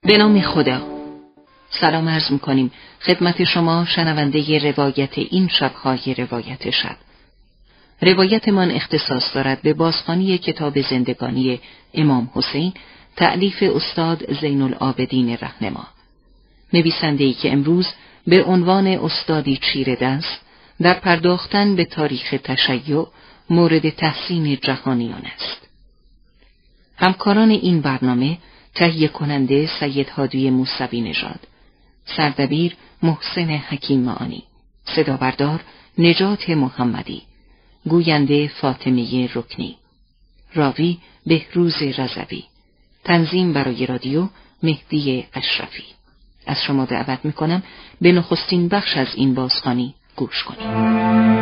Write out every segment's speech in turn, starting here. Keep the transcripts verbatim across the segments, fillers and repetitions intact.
به نام خدا. سلام عرض می‌کنیم خدمت شما شنونده روایت این شب‌های روایت شب. روایتمان اختصاص دارد به بازخوانی کتاب زندگانی امام حسین تألیف استاد زین العابدین رهنما، نویسنده‌ای که امروز به عنوان استادی چیره دست در پرداختن به تاریخ تشیع مورد تحسین جهانیان است. همکاران این برنامه تهیه کننده سید هادی موسوی نژاد، سردبیر محسن حکیم معانی، صدا بردار نجات محمدی، گوینده فاطمه رکنی، راوی بهروز رضوی، تنظیم برای رادیو مهدی اشرفی. از شما دعوت میکنم به نخستین بخش از این بازخوانی گوش کنید.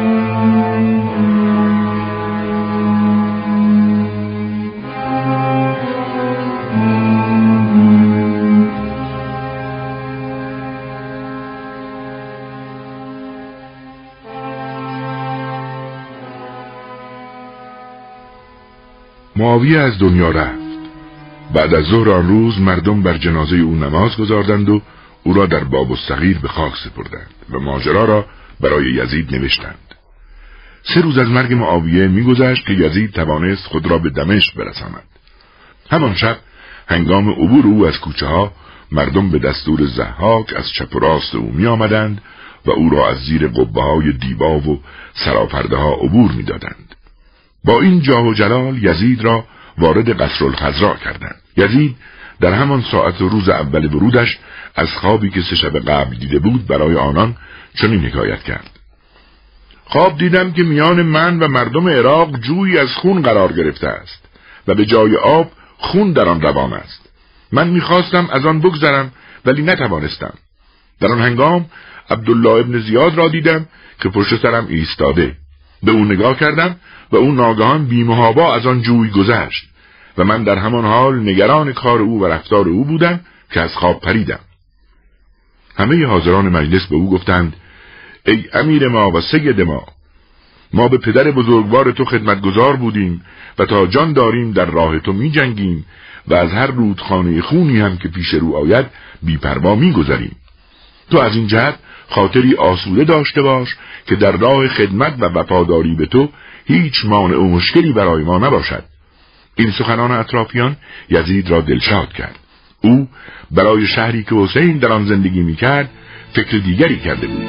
معاویه از دنیا رفت. بعد از ظهر آن روز مردم بر جنازه او نماز گذاردند و او را در باب الصغیر به خاک سپردند و ماجرا را برای یزید نوشتند. سه روز از مرگ معاویه می‌گذشت که یزید توانست خود را به دمشق برساند. همان شب هنگام عبور او از کوچه ها مردم به دستور ضحاک از چپ و راست او می آمدند و او را از زیر قبه های دیبا و سراپرده ها عبور می دادند. با این جاه و جلال یزید را وارد قصر الخضرا کردند. یزید در همان ساعت و روز اول ورودش از خوابی که سه شب قبل دیده بود برای آنان چنین حکایت کرد: خواب دیدم که میان من و مردم عراق جویی از خون قرار گرفته است و به جای آب خون در آن روان است. من میخواستم از آن بگذرم ولی نتوانستم. در آن هنگام عبدالله ابن زیاد را دیدم که پشت سرم ایستاده. به او نگاه کردم و او ناگهان بی‌محابا از آن جوی گذشت و من در همان حال نگران کار او و رفتار او بودم که از خواب پریدم. همه حاضران مجلس به او گفتند: ای امیر ما و سید ما، ما به پدر بزرگوار تو خدمتگزار بودیم و تا جان داریم در راه تو می جنگیم و از هر رودخانه خونی هم که پیش رو آید بی‌پروا می گذریم. تو از این جهت خاطری آسوده داشته باش که در راه خدمت و وفاداری به تو هیچ مانع و مشکلی برای ما نباشد. این سخنان اطرافیان یزید را دلشاد کرد. او برای شهری که حسین در آن زندگی می‌کرد فکر دیگری کرده بود.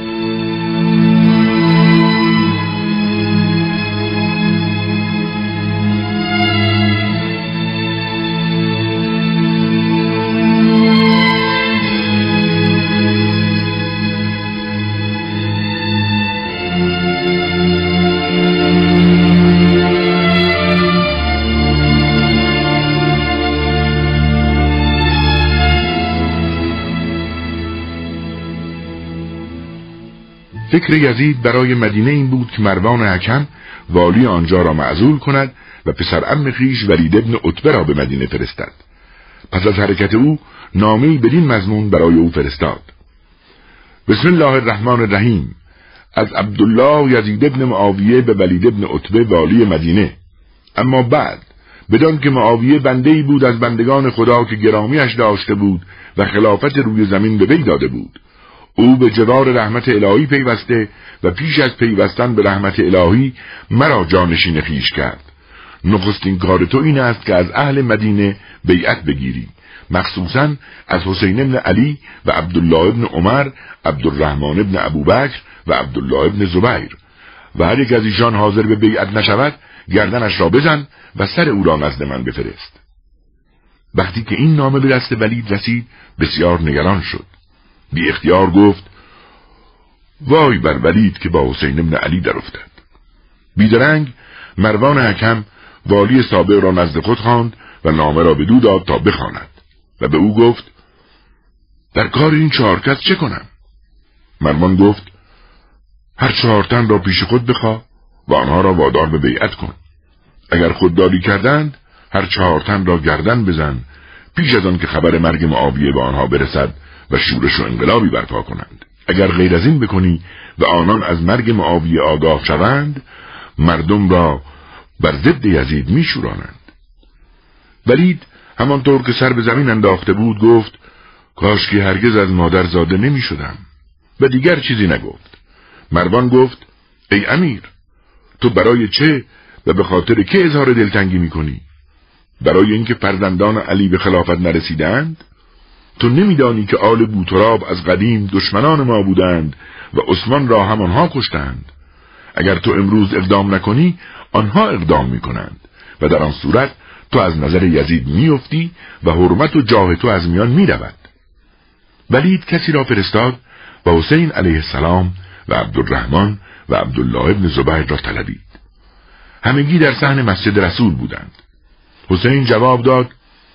فکر یزید برای مدینه این بود که مروان حکم والی آنجا را معزول کند و پسر عم خویش ولید ابن عتبه را به مدینه فرستد. پس از حرکت او نامه‌ای بدین مضمون برای او فرستاد: بسم الله الرحمن الرحیم، از عبدالله یزید ابن معاویه به ولید ابن عتبه والی مدینه. اما بعد بدان که معاویه بنده‌ای بود از بندگان خدا که گرامیش داشته بود و خلافت روی زمین به وی داده بود، او به جوار رحمت الهی پیوسته و پیش از پیوستن به رحمت الهی مرا جانشین خویش کرد. نخستین کار تو این است که از اهل مدینه بیعت بگیری، مخصوصاً از حسین ابن علی و عبدالله ابن عمر، عبدالرحمن ابن ابوبکر و عبدالله ابن زبیر، و هر یک از ایشان حاضر به بیعت نشود گردنش را بزن و سر او را نزد من بفرست. وقتی که این نامه به دست ولید رسید بسیار نگران شد. بی اختیار گفت: وای بر ولید که با حسین ابن علی در افتد. بیدرنگ مروان حکم والی سابق را نزد خود خواند و نامه را بدو داد تا بخواند و به او گفت: در کار این چهار کس چه کنم؟ مروان گفت: هر چهار تن را پیش خود بخواه و آنها را وادار به بیعت کن. اگر خودداری کردند هر چهار تن را گردن بزن پیش از آن که خبر مرگ معاویه به آنها برسد و شورش و انقلابی برپا کنند. اگر غیر از این بکنی و آنان از مرگ معاویه آگاه شوند مردم را بر ضد یزید می شورانند. ولید همانطور که سر به زمین انداخته بود گفت: کاش که هرگز از مادر زاده نمی شدم. و دیگر چیزی نگفت. مروان گفت ای امیر، تو برای چه و به خاطر که اظهار دلتنگی می کنی؟ برای اینکه فرزندان علی به خلافت نرسیدند؟ تو نمیدانی که آل بوتراب از قدیم دشمنان ما بودند و عثمان را همانها کشتند. اگر تو امروز اقدام نکنی آنها اقدام میکنند و در آن صورت تو از نظر یزید میافتی و حرمت و جاه تو از میان میرود. ولید کسی را فرستاد و حسین علیه السلام و عبدالرحمن و عبدالله ابن زبیر را طلبید. همگی در صحن مسجد رسول بودند. حسین جواب داد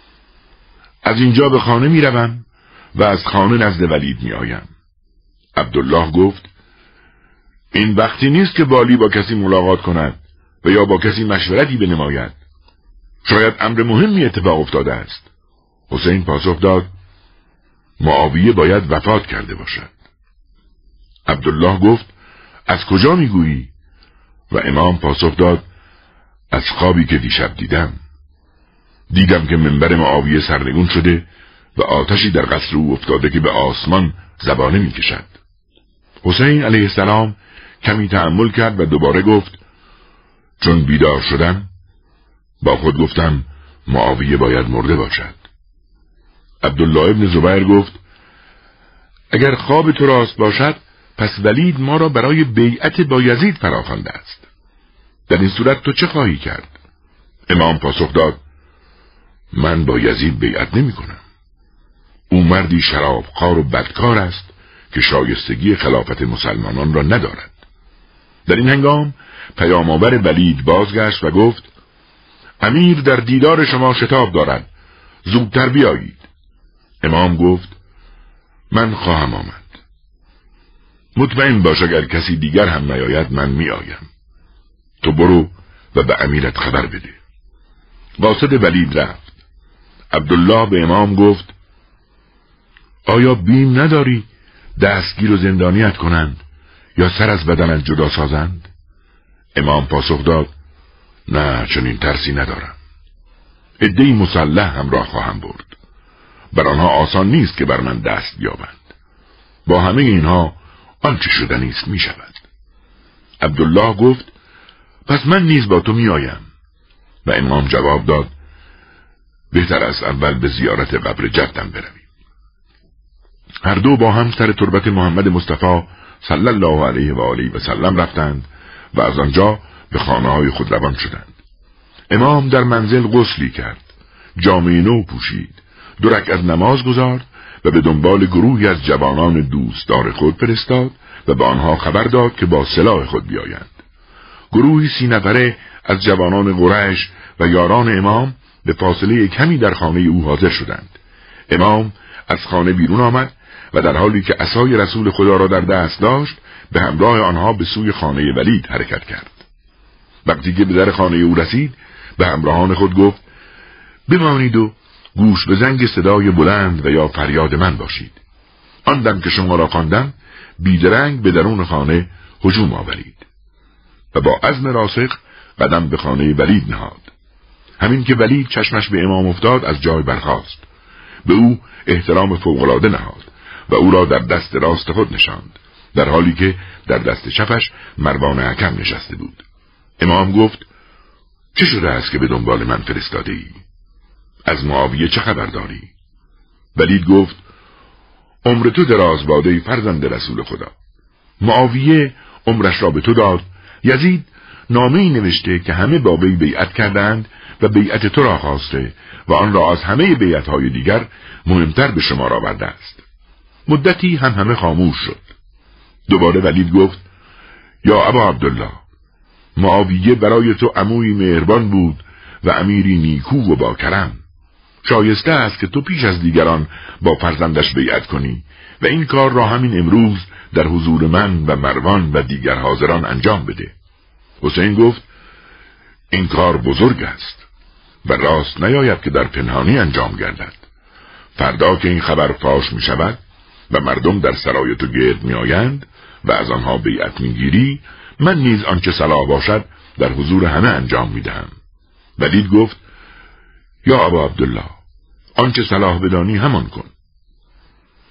از اینجا به خانه میروم و از خانه نزد ولید میآیم. عبدالله گفت این وقتی نیست که والی با کسی ملاقات کند و یا با کسی مشورتی بنماید. شاید امر مهمی اتفاق افتاده است. حسین پاسخ داد معاویه باید وفات کرده باشد. عبدالله گفت از کجا میگویی؟ و امام پاسخ داد از خوابی که دیشب دیدم. دیدم که منبر معاویه سرنگون شده و آتشی در قصر او افتاده که به آسمان زبانه می کشد. حسین علیه السلام کمی تأمل کرد و دوباره گفت چون بیدار شدم با خود گفتم معاویه باید مرده باشد. عبدالله ابن زبیر گفت اگر خواب تو راست باشد پس ولید ما را برای بیعت با یزید فراخوانده است. در این صورت تو چه خواهی کرد؟ امام پاسخ داد من با یزید بیعت نمی کنم. او مردی شرابخوار و بدکار است که شایستگی خلافت مسلمانان را ندارد. در این هنگام پیامآور ولید بازگشت و گفت امیر در دیدار شما شتاب دارد، زودتر بیایید. امام گفت من خواهم آمد. مطمئن باش اگر کسی دیگر هم نیاید من می آیم. تو برو و به امیرت خبر بده. قاصد ولید رفت. عبدالله به امام گفت آیا بیم نداری دستگیر و زندانیت کنند یا سر از بدنت جدا سازند؟ امام پاسخ داد نه چنین ترسی ندارم. عده‌ای مسلح همراه خواهم برد. بر آنها آسان نیست که بر من دست بیابند. با همه اینها آنچه شدنی است می شود. عبدالله گفت پس من نیز با تو می آیم. و امام جواب داد بهتر از اول به زیارت قبر جدم برویم. هر دو با هم سر تربت محمد مصطفی صلی الله علیه و آله و سلم رفتند و از آنجا به خانه های خود روان شدند. امام در منزل غسلی کرد، جامه نو پوشید، دو رکعت نماز گزارد و به دنبال گروهی از جوانان دوستدار خود فرستاد و به آنها خبر داد که با سلاح خود بیایند. گروهی سی نفره از جوانان قریش و یاران امام به فاصله کمی در خانه او حاضر شدند. امام از خانه بیرون آمد و در حالی که عصای رسول خدا را در دست داشت به همراه آنها به سوی خانه ولید حرکت کرد. وقتی که به در خانه او رسید به همراهان خود گفت بمانید و گوش به زنگ صدای بلند و یا فریاد من باشید. آن دم که شما را خواندم بیدرنگ به درون خانه هجوم آورید. و با عزم راسخ قدم به خانه ولید نهاد. همین که ولید چشمش به امام افتاد از جای برخاست. به او احترام فوق‌العاده نهاد و او را در دست راست خود نشاند، در حالی که در دست چپش مروان حکم نشسته بود. امام گفت چه شده است که به دنبال من فرستاده ای؟ از معاویه چه خبر داری؟ ولید گفت عمر تو دراز باده فرزند رسول خدا. معاویه عمرش را به تو داد. یزید نامه‌ای نوشته که همه با وی بیعت کردند و بیعت تو را خواسته و آن را از همه بیعت‌های دیگر مهمتر به شما آورده است. مدتی هم همه خاموش شد. دوباره ولید گفت یا ابا عبدالله، معاویه برای تو عموی مهربان بود و امیری نیکو و با کرم. شایسته است که تو پیش از دیگران با فرزندش بیعت کنی و این کار را همین امروز در حضور من و مروان و دیگر حاضران انجام بده. حسین گفت این کار بزرگ است و راست نیاید که در پنهانی انجام گردد. فردا که این خبر فاش می شود و مردم در سرای تو گرد می آیند و از آنها بیعت می گیری، من نیز آنچه صلاح باشد در حضور همه انجام می دهم. ولید گفت یا ابا عبدالله، آنچه صلاح بدانی همان کن.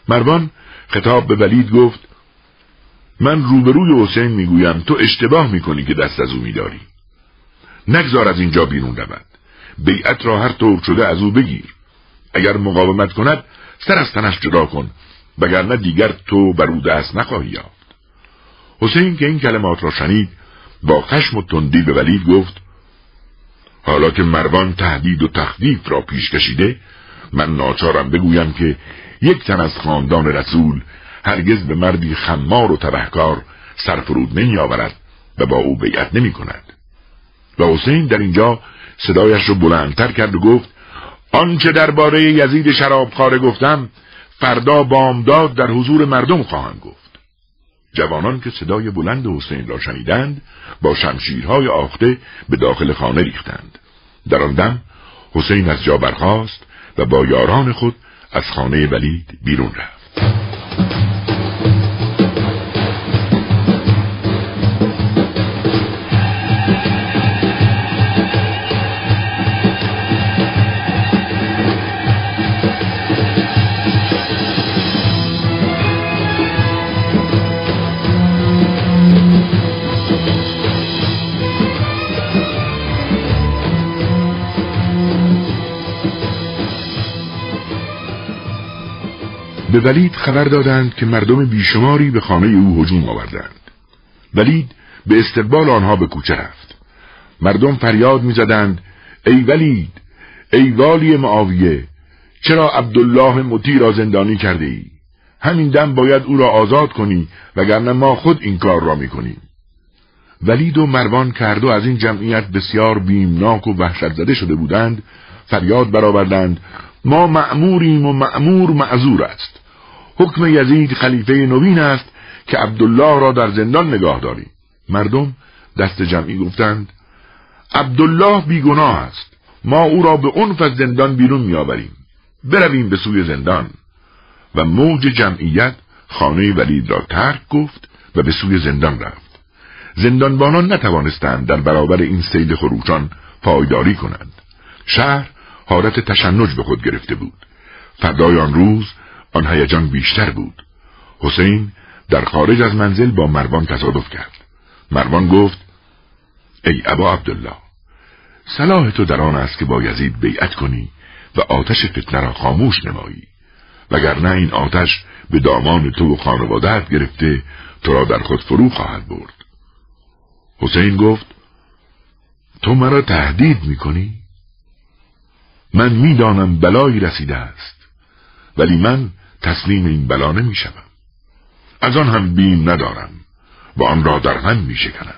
مروان خطاب به ولید گفت من روبروی حسین میگویم تو اشتباه میکنی که دست از او میداری. نگذار از اینجا بیرون رود. بیعت را هر طور شده از او بگیر. اگر مقاومت کند سر از تنش جدا کن، وگرنه دیگر تو بر او دست نخواهی یافت. حسین که این کلمات را شنید با خشم و تندی به ولید گفت حالا که مروان تهدید و تخویف را پیش کشیده، من ناچارم بگویم که یک تن از خاندان رسول هرگز به مردی خمار و تبهکار سرفرود نمی آورد و با او بیعت نمی کند. و حسین در اینجا صدایش را بلندتر کرد و گفت آنچه درباره یزید شرابخواره گفتم فردا بامداد در حضور مردم خواهم گفت. جوانان که صدای بلند حسین را شنیدند با شمشیرهای آخته به داخل خانه ریختند. در آن دم حسین از جا برخاست و با یاران خود از خانه ولید بیرون رفت. به ولید خبر دادند که مردم بیشماری به خانه او هجوم آوردند. ولید به استقبال آنها به کوچه رفت. مردم فریاد می‌زدند ای ولید، ای والی معاویه، چرا عبدالله مطیع را زندانی کرده ای؟ همین دم باید او را آزاد کنی وگرنه ما خود این کار را می‌کنیم. ولید و مروان که هر دو از این جمعیت بسیار بیمناک و وحشت زده شده بودند فریاد برآوردند ما مأموریم و مأمور معذور است. حکم یزید خلیفه نوین است که عبدالله را در زندان نگاه داری. مردم دست جمعی گفتند عبدالله بیگناه است، ما او را به عنف از زندان بیرون میآوریم، برویم به سوی زندان. و موج جمعیت خانه ولید را ترک گفت و به سوی زندان رفت. زندانبانان نتوانستند در برابر این سیل خروشان پایداری کنند. شهر حالت تشنج به خود گرفته بود. فردای آن روز آن هیجان بیشتر بود. حسین در خارج از منزل با مروان تصادف کرد. مروان گفت ای ابا عبدالله، صلاح تو در آن است که با یزید بیعت کنی و آتش فتنه را خاموش نمایی، وگرنه این آتش به دامان تو و خانواده‌ات گرفته تو را در خود فرو خواهد برد. حسین گفت تو مرا تهدید میکنی؟ من میدانم بلایی رسیده است، ولی من تسلیم این بلا نمیشم. از آن هم بیم ندارم و آن را در هم میشکنم.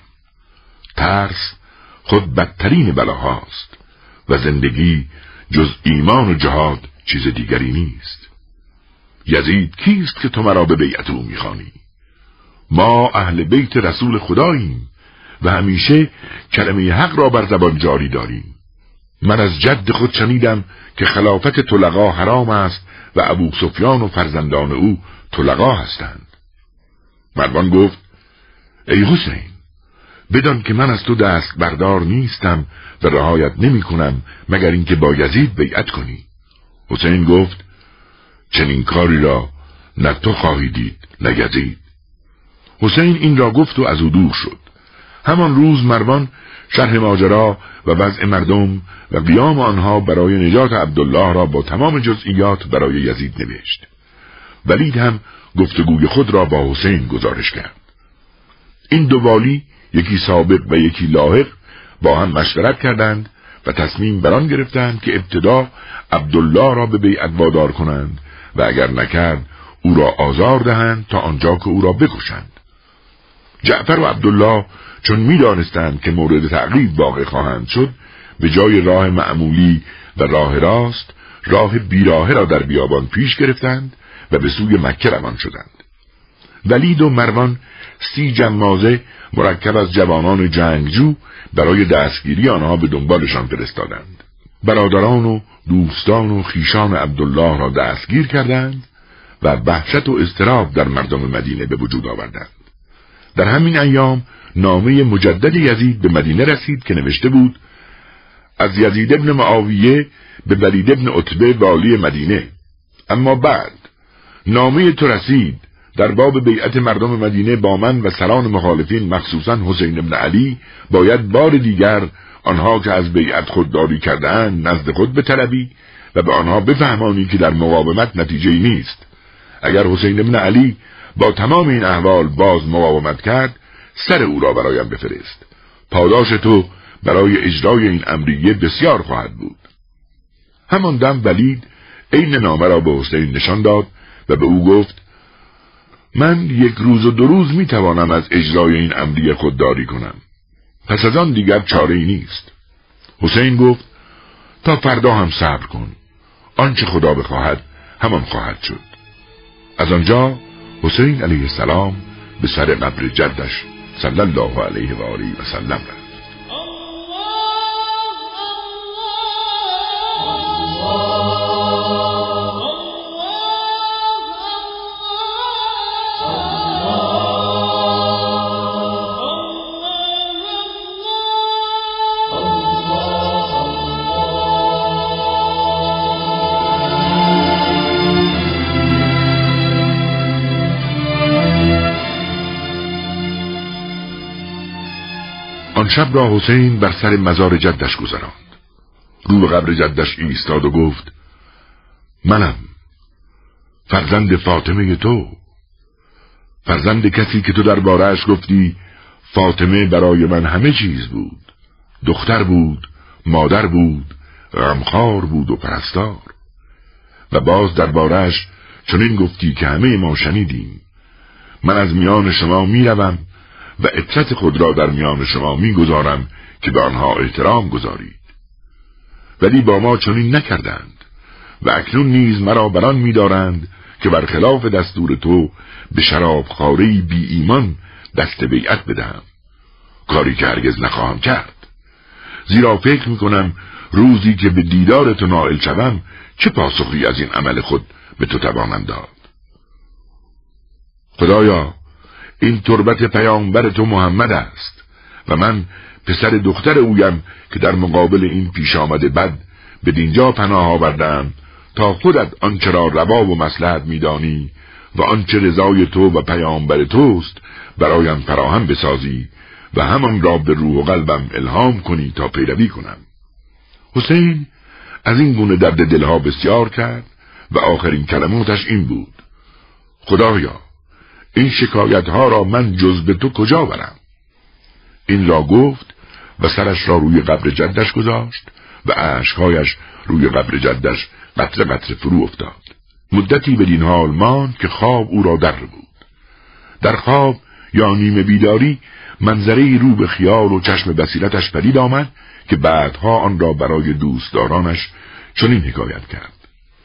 ترس خود بدترین بلاهاست و زندگی جز ایمان و جهاد چیز دیگری نیست. یزید کیست که تو مرا به بیعت او میخوانی؟ ما اهل بیت رسول خداییم و همیشه کلمه حق را بر زبان جاری داریم. من از جد خود شنیدم که خلافت طلقا حرام است و ابو سفیان و فرزندان او طلقا هستند. مروان گفت ای حسین، بدان که من از تو دست بردار نیستم و رعایت نمی کنم مگر اینکه با یزید بیعت کنی. حسین گفت چنین کاری را نه تو خواهی دید نه یزید. حسین این را گفت و از او دور شد. همان روز مروان شرح ماجرا و وضع مردم و قیام آنها برای نجات عبدالله را با تمام جزئیات برای یزید نوشت. ولید هم گفتگوی خود را با حسین گزارش کرد. این دو والی، یکی سابق و یکی لاحق، با هم مشورت کردند و تصمیم بران گرفتند که ابتدا عبدالله را به بیعت وادار کنند و اگر نکرد او را آزار دهند تا آنجا که او را بکشند. جعفر و عبدالله چون می‌دانستند که مورد تعقیب واقع خواهند شد، به جای راه معمولی و راه راست، راه بیراهه را در بیابان پیش گرفتند و به سوی مکه روان شدند. ولید و مروان سی جمازه مرکب از جوانان جنگجو برای دستگیری آنها به دنبالشان فرستادند. برادران و دوستان و خیشان عبدالله را دستگیر کردند و وحشت و اضطراب در مردم مدینه به وجود آوردند. در همین ایام نامه مجدد یزید به مدینه رسید که نوشته بود از یزید ابن معاویه به ولید ابن عتبه والی مدینه. اما بعد نامه تو رسید در باب بیعت مردم مدینه با من و سران مخالفین، مخصوصا حسین بن علی، باید بار دیگر آنها که از بیعت خودداری کرده‌اند نزد خود بطلبی و به آنها بفهمانی که در مقاومت نتیجه‌ای نیست. اگر حسین بن علی با تمام این احوال باز مقاومت کرد، سر او را برایم بفرست. پاداش تو برای اجرای این امریه بسیار خواهد بود. همان دم ولید عین نامه را به حسین نشان داد و به او گفت من یک روز و دو روز می توانم از اجرای این امریه خودداری کنم، پس از آن دیگر چاره ای نیست. حسین گفت تا فردا هم صبر کن، آنچه خدا بخواهد همان خواهد شد. از آنجا حسین علیه السلام به سر قبر جدش صلی الله علیه و آله و سلم رفت. آن شب را حسین بر سر مزار جدش گذراند. رو به قبر جدش ایستاد و گفت منم فرزند فاطمه تو، فرزند کسی که تو درباره‌اش گفتی فاطمه برای من همه چیز بود، دختر بود، مادر بود، غمخوار بود و پرستار. و باز درباره‌اش چنین گفتی که همه ما شنیدیم، من از میان شما میروم و عترت خود را در میان شما میگذارم که به آنها احترام گذارید. ولی با ما چنین نکردند و اکنون نیز مرا بران می‌دارند که برخلاف دستور تو به شرابخواری بی ایمان دست بیعت بدهم، کاری که هرگز نخواهم کرد. زیرا فکر میکنم روزی که به دیدار تو نائل شوم چه پاسخی از این عمل خود به تو توانم داد. خدایا این تربت پیامبر تو محمد است و من پسر دختر اویم که در مقابل این پیش آمده بد به دینجا پناه آوردم تا خودت آنچه را روا و مصلحت میدانی و آنچه رضای تو و پیامبر توست برایم فراهم بسازی و همان را به روح و قلبم الهام کنی تا پیروی کنم. حسین از این گونه درد دلها بسیار کرد و آخرین کلماتش این بود: خدایا این شکایت ها را من جز به تو کجا برم؟ این را گفت و سرش را روی قبر جدش گذاشت و اشکهایش روی قبر جدش قطره قطره فرو افتاد. مدتی بدین حال ماند که خواب او را در بود. در خواب یا نیمه بیداری منظری رو به خیال و چشم بصیرتش پدید آمد که بعدها آن را برای دوستدارانش چنین حکایت کرد: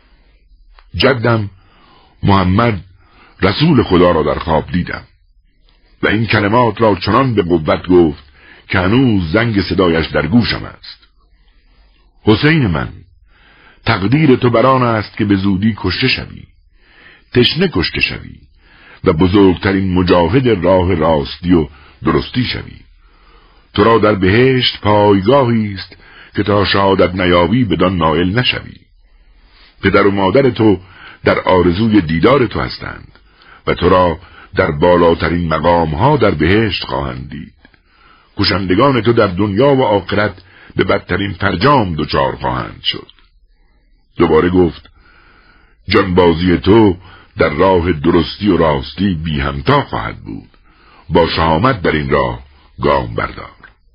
جدم محمد رسول خدا را در خواب دیدم و این کلمات را چنان به قوت گفت که هنوز زنگ صدایش در گوشم است: حسین من، تقدیر تو بران است که به زودی کشته شوی، تشنه کشته شوی و بزرگترین مجاهد راه راستی و درستی شوی. تو را در بهشت پایگاهی است که تا شهادت نیابی بدان نائل نشوی. پدر و مادر تو در آرزوی دیدار تو هستند و تو را در بالاترین مقام ها در بهشت خواهند دید. کشندگان تو در دنیا و آخرت به بدترین فرجام دچار خواهند شد. دوباره گفت: جانبازی تو در راه درستی و راستی بی همتا خواهد بود، با شهامت در این راه گام بردار.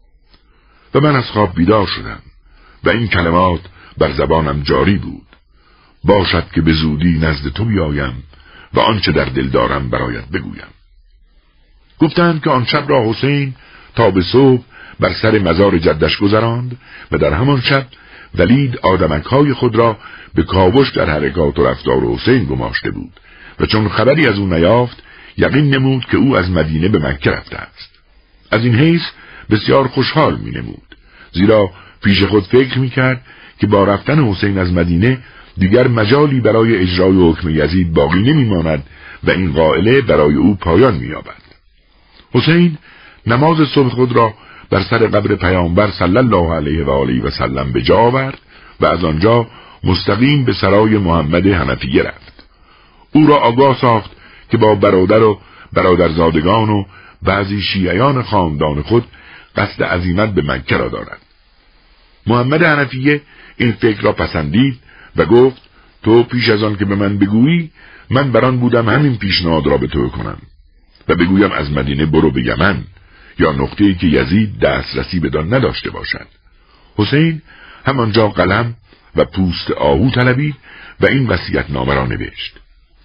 و من از خواب بیدار شدم و این کلمات بر زبانم جاری بود: باشد که به زودی نزد تو بیایم و آنچه در دل دارم برایت بگویم. گفتند که آن شب را حسین تا به صبح بر سر مزار جدش گذراند و در همان شب ولید آدمک‌های خود را به کاوش در حرکات و رفتار حسین گماشته بود و چون خبری از او نیافت یقین نمود که او از مدینه به مکه رفته است. از این حیث بسیار خوشحال می نمود، زیرا پیش خود فکر می کرد که با رفتن حسین از مدینه دیگر مجالی برای اجرای حکم یزید باقی نمی ماند و این قائله برای او پایان می یابد. حسین نماز صبح خود را بر سر قبر پیامبر صلی الله علیه و آله و سلم به جا آورد و از آنجا مستقیم به سرای محمد حنفیه رفت. او را آگاه ساخت که با برادر و برادرزادگان و بعضی شیعیان خاندان خود قصد عزیمت به مکه را دارد. محمد حنفیه این فکر را پسندید و گفت تو پیش از آن که به من بگویی من بران بودم همین پیشنهاد را به تو کنم و بگویم از مدینه برو به یمن یا نقطه‌ای که یزید دسترسی بدان نداشته باشد. حسین همانجا قلم و پوست آهو طلبید و این وصیت‌نامه را نوشت.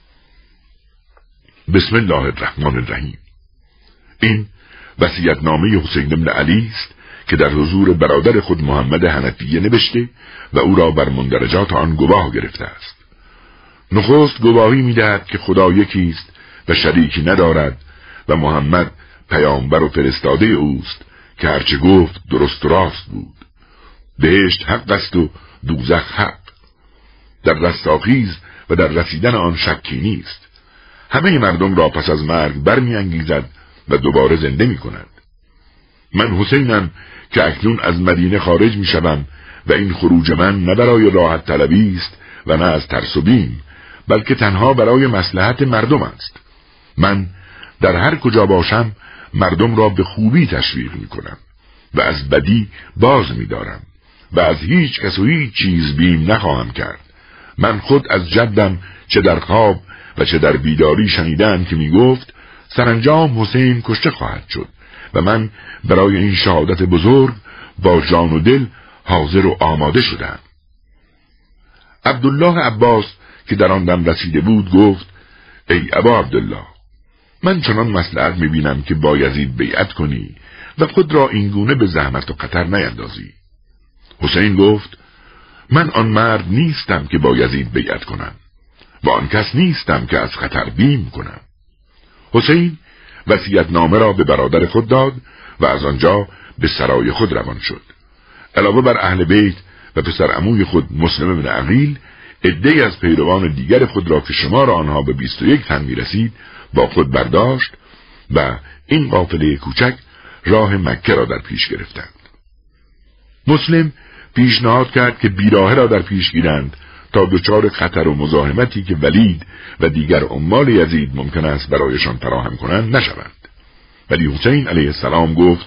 بسم الله الرحمن الرحیم. این وصیت‌نامه حسین بن علی است که در حضور برادر خود محمد حنفیه نوشته و او را بر مندرجات آن گواه گرفته است. نخست گواهی می‌دهد که خدا یکی است و شریکی ندارد و محمد پیامبر و فرستاده اوست که هرچه گفت درست و راست بود. بهشت حق است و دوزخ حق. در رستاخیز و در رسیدن آن شکی نیست. همه مردم را پس از مرگ برمی‌انگیزد و دوباره زنده می‌کند. من حسینم که اکنون از مدینه خارج می‌شوم و این خروج من نه برای راحت طلبی است و نه از ترس و بیم، بلکه تنها برای مصلحت مردم است. من در هر کجا باشم مردم را به خوبی تشویق می‌کنم و از بدی باز می‌دارم و از هیچ کس و هیچ چیز بیم نخواهم کرد. من خود از جدم چه در خواب و چه در بیداری شنیدم که میگفت سرانجام حسین کشته خواهد شد و من برای این شهادت بزرگ با جان و دل حاضر و آماده شدم. عبدالله عباس که در آن دم رسیده بود گفت ای ابا عبدالله، من چنان مصلحت میبینم که با یزید بیعت کنی و خود را اینگونه به زحمت و خطر نیندازی. حسین گفت من آن مرد نیستم که با یزید بیعت کنم و آن کس نیستم که از خطر بیم کنم. حسین وصیت‌نامه را به برادر خود داد و از آنجا به سرای خود روان شد. علاوه بر اهل بیت و پسر عموی خود مسلم بن عقیل، عده‌ای از پیروان دیگر خود را که شمار آنها به بیست و یک تن می‌رسید با خود برداشت و این قافله کوچک راه مکه را در پیش گرفتند. مسلم پیشنهاد کرد که بیراهه را در پیش گیرند تا دچار خطر و مزاحمتی که ولید و دیگر عمال یزید ممکن است برایشان فراهم کنند نشوند. ولی حسین علیه السلام گفت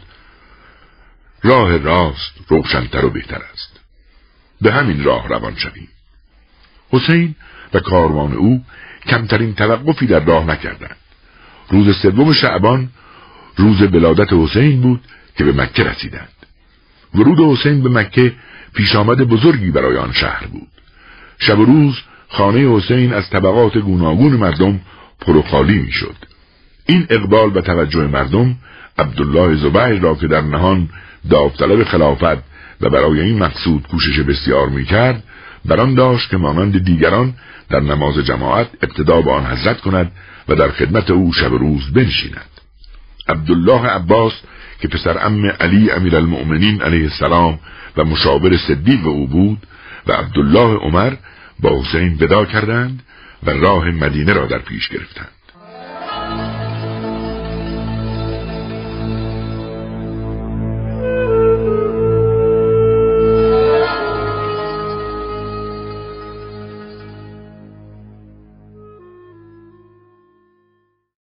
راه راست روشن‌تر و بهتر است. به همین راه روان شویم. حسین و کاروان او کمترین توقفی در راه نکردند. روز سوم شعبان روز ولادت حسین بود که به مکه رسیدند. ورود حسین به مکه پیش آمد بزرگی برای آن شهر بود. شب و روز خانه حسین از طبقات گوناگون مردم پر و خالی میشد. این اقبال و توجه مردم عبدالله زبیر را که در نهان داوطلب خلافت و برای این مقصود کوشش بسیار میکرد بران داشت که مانند دیگران در نماز جماعت ابتدا با آن حضرت کند و در خدمت او شب و روز بنشیند. عبدالله عباس که پسر عم علی امیرالمؤمنین علیه السلام و مشاور صدیق او بود و عبدالله عمر با حسین ودا کردند و راه مدینه را در پیش گرفتند.